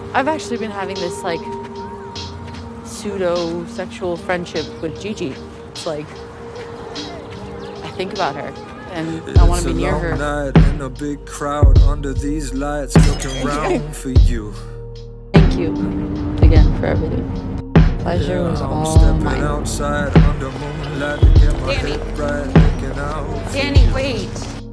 I've actually been having this like pseudo-sexual friendship with Gigi. It's like I think about her and I want to be near her. It's a long night in a big crowd under these lights, looking round for you. Thank you again for everything. Pleasure was all mine. Outside under moonlight to get my Danny. head right, looking out. Danny, wait.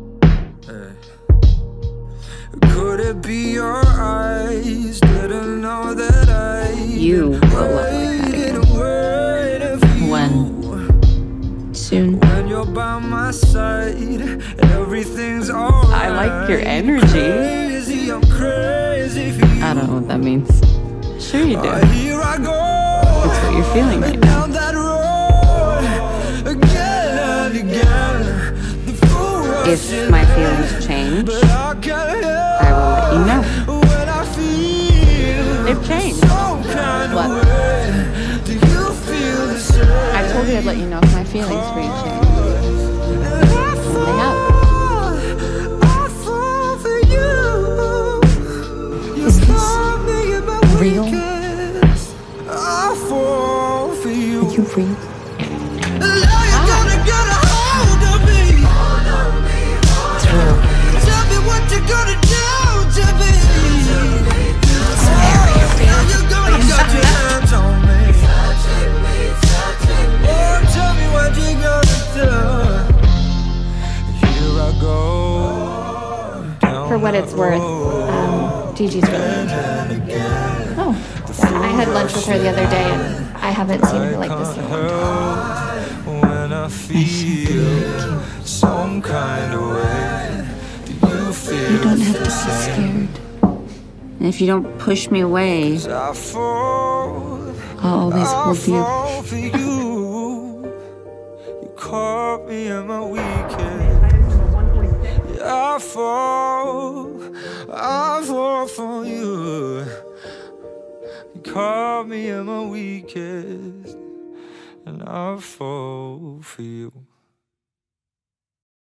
Could it be your eyes? Didn't know that You will love like that again. When? Soon. When you're by my side, everything's alright. I like your energy. I'm crazy for you. I don't know what that means. Sure you do. Here I go. It's what you're feeling right now. Down that road, again and again. If my feelings change, I will let you know. They've changed. What? I told you I'd let you know if my feelings for you changed. And they have. Is this real? Are you real? For what it's worth, Gigi's really into it. Oh, yeah, I had lunch with her the other day, and I haven't seen her like this in a long time. When I feel some kind of way, do you feel? You don't have to be scared. And if you don't push me away, I'll always hold you. For you. You caught me in my weekend. I fall for you. You caught me in my weakest, and I fall for you.